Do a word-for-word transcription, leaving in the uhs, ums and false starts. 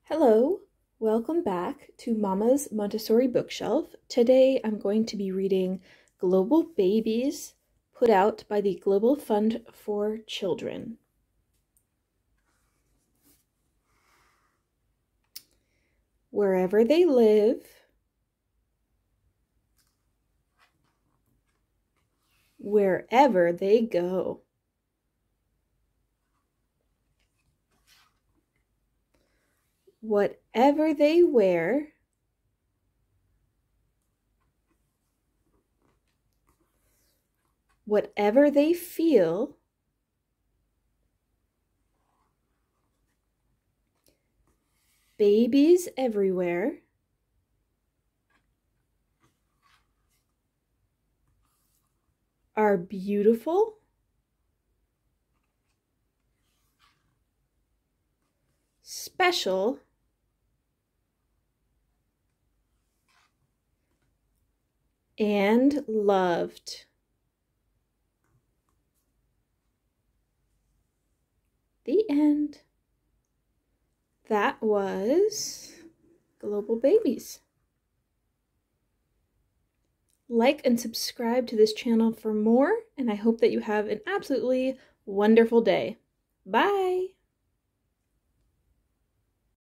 Hello, welcome back to Mama's Montessori bookshelf. Today I'm going to be reading Global Babies, put out by the Global Fund for Children. Wherever they live, wherever they go. Whatever they wear, whatever they feel, babies everywhere are beautiful, special, and loved. The end. That was Global Babies. Like and subscribe to this channel for more, and I hope that you have an absolutely wonderful day. Bye!